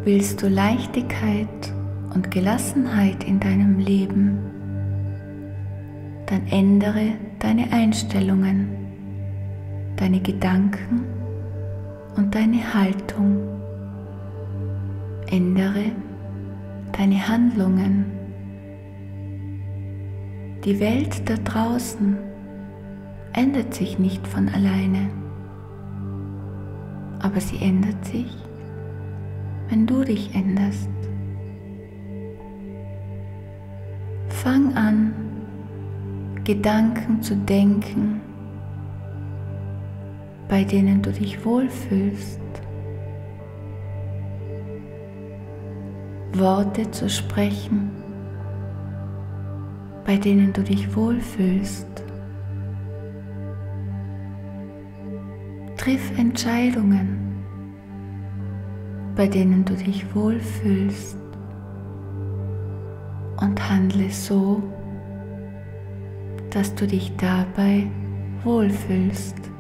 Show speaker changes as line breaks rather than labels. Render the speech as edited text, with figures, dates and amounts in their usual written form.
Willst du Leichtigkeit und Gelassenheit in deinem Leben, dann ändere deine Einstellungen, deine Gedanken und deine Haltung. Ändere deine Handlungen. Die Welt da draußen ändert sich nicht von alleine, aber sie ändert sich, wenn du dich änderst. Fang an, Gedanken zu denken, bei denen du dich wohlfühlst. Worte zu sprechen, bei denen du dich wohlfühlst. Triff Entscheidungen, bei denen du dich wohlfühlst, und handle so, dass du dich dabei wohlfühlst.